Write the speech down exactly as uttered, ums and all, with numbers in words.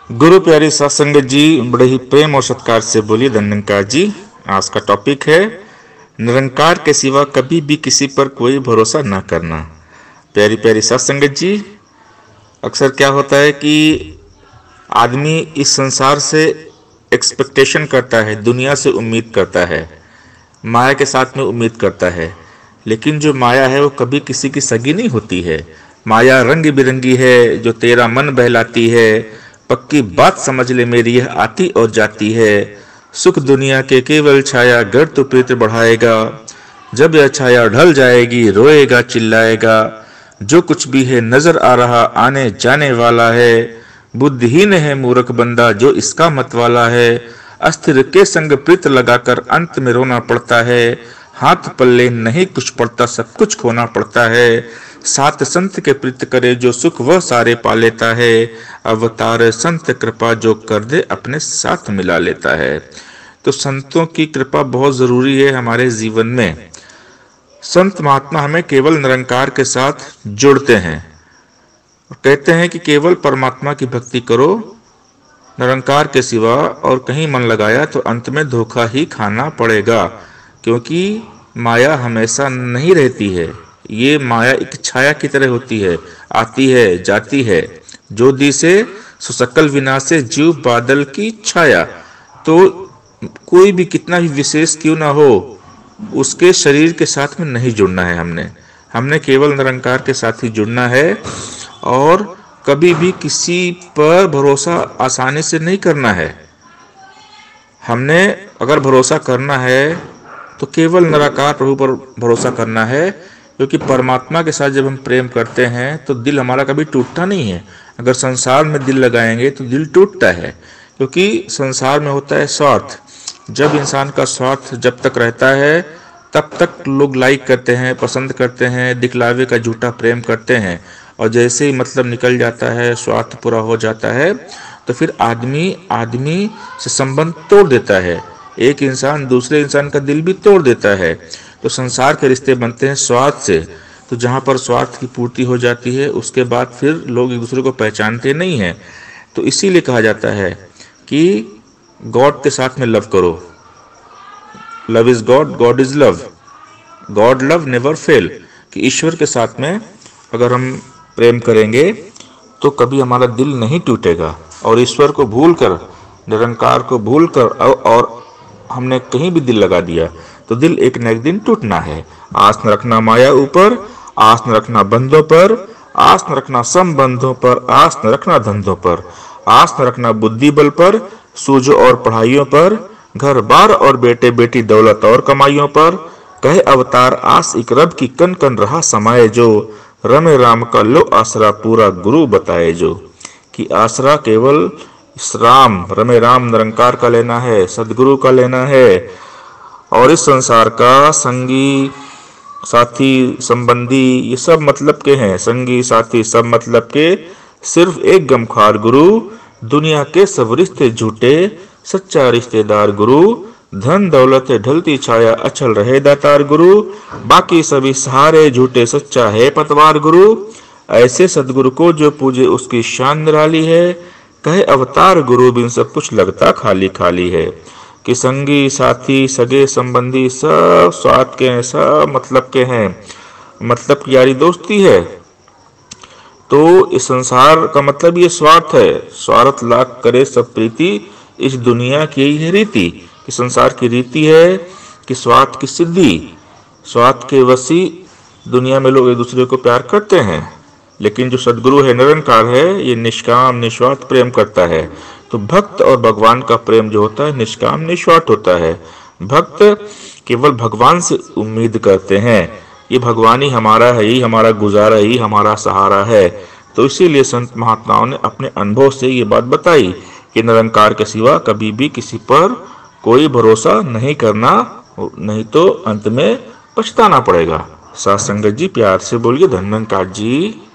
गुरु प्यारी साथ संगत जी, बड़े ही प्रेम और सत्कार से बोलिए धन्यकार जी। आज का टॉपिक है निरंकार के सिवा कभी भी किसी पर कोई भरोसा ना करना। प्यारी प्यारी साथ संगत जी, अक्सर क्या होता है कि आदमी इस संसार से एक्सपेक्टेशन करता है, दुनिया से उम्मीद करता है, माया के साथ में उम्मीद करता है, लेकिन जो माया है वो कभी किसी की सगी नहीं होती है। माया रंग बिरंगी है, जो तेरा मन बहलाती है। पक्की बात समझ ले मेरी, यह आती और जाती है। सुख दुनिया के केवल छाया, गर तो प्रीत बढ़ाएगा। जब यह छाया ढल जाएगी, रोएगा चिल्लाएगा। जो कुछ भी है नजर आ रहा, आने जाने वाला है। बुद्धिहीन है मूर्ख बंदा, जो इसका मत वाला है। अस्थिर के संग प्रीत लगाकर अंत में रोना पड़ता है। हाथ पल्ले नहीं कुछ पड़ता, सब कुछ खोना पड़ता है। सात संत के प्रीत करे, जो सुख वह सारे पा लेता है। अवतार संत कृपा, जो कर दे अपने साथ मिला लेता है। तो संतों की कृपा बहुत जरूरी है हमारे जीवन में। संत महात्मा हमें केवल निरंकार के साथ जोड़ते हैं और कहते हैं कि केवल परमात्मा की भक्ति करो, निरंकार के सिवा और कहीं मन लगाया तो अंत में धोखा ही खाना पड़ेगा। क्योंकि माया हमेशा नहीं रहती है, ये माया एक छाया की तरह होती है, आती है जाती है। जो दिसे सो सकल विनाशे, जीव बादल की छाया। तो कोई भी कितना भी विशेष क्यों ना हो, उसके शरीर के साथ में नहीं जुड़ना है। हमने हमने केवल निरंकार के साथ ही जुड़ना है और कभी भी किसी पर भरोसा आसानी से नहीं करना है। हमने अगर भरोसा करना है तो केवल निराकार प्रभु पर भरोसा करना है। क्योंकि परमात्मा के साथ जब हम प्रेम करते हैं तो दिल हमारा कभी टूटता नहीं है। अगर संसार में दिल लगाएंगे तो दिल टूटता है, क्योंकि संसार में होता है स्वार्थ। जब इंसान का स्वार्थ जब तक रहता है तब तक लोग लाइक करते हैं, पसंद करते हैं, दिखलावे का झूठा प्रेम करते हैं। और जैसे ही मतलब निकल जाता है, स्वार्थ पूरा हो जाता है, तो फिर आदमी आदमी से संबंध तोड़ देता है। एक इंसान दूसरे इंसान का दिल भी तोड़ देता है। तो संसार के रिश्ते बनते हैं स्वार्थ से। तो जहाँ पर स्वार्थ की पूर्ति हो जाती है, उसके बाद फिर लोग एक दूसरे को पहचानते नहीं हैं। तो इसीलिए कहा जाता है कि गॉड के साथ में लव करो। Love is God, God is love, God love never fail. कि ईश्वर के साथ में अगर हम प्रेम करेंगे तो कभी हमारा दिल नहीं टूटेगा। और ईश्वर को भूलकर, निरंकार को भूलकर और हमने कहीं भी दिल लगा दिया तो दिल एक न एक दिन टूटना है। आस न रखना माया ऊपर, आस न रखना बंधों पर, आस न रखना संबंधों पर, आस न रखना धंधों पर, आस न रखना बुद्धि बल पर, सूझो और पढ़ाइयों पर, घर बार और बेटे बेटी दौलत और कमाइयों पर। कहे अवतार आस एक रब की, कन कन रहा समाये जो। रमे राम का लो आसरा, पूरा गुरु बताए जो। कि आसरा केवल इस राम, रमे राम निरंकार का लेना है, सदगुरु का लेना है। और इस संसार का संगी साथी संबंधी ये सब मतलब के हैं। संगी साथी सब मतलब के, सिर्फ एक गमखार गुरु। दुनिया के सब रिश्ते झूठे, सच्चा रिश्तेदार गुरु। धन दौलत ढलती छाया, अचल रहे दातार गुरु। बाकी सभी सहारे झूठे, सच्चा है पतवार गुरु। ऐसे सदगुरु को जो पूजे उसकी शान निराली है। कहे अवतार गुरु बिन सब कुछ लगता खाली खाली है। कि संगी साथी सगे संबंधी सब स्वार्थ के हैं, सब मतलब के हैं, मतलब की यारी दोस्ती है। तो इस संसार का मतलब ये स्वार्थ है। स्वार्थ लाख करे सब प्रीति, इस दुनिया की यही है रीति। कि संसार की रीति है कि स्वार्थ की सिद्धि, स्वार्थ के वसी दुनिया में लोग एक दूसरे को प्यार करते हैं। लेकिन जो सदगुरु है, निरंकार है, ये निष्काम निस्वार्थ प्रेम करता है। तो भक्त और भगवान का प्रेम जो होता है निष्काम निस्वार्थ होता है। भक्त केवल भगवान से उम्मीद करते हैं, ये भगवान ही हमारा है, ही हमारा गुजारा, ही हमारा सहारा है। तो इसीलिए संत महात्माओं ने अपने अनुभव से ये बात बताई कि निरंकार के सिवा कभी भी किसी पर कोई भरोसा नहीं करना, नहीं तो अंत में पछताना पड़ेगा। साथ संगत जी, प्यार से बोलिए धन्यकार जी।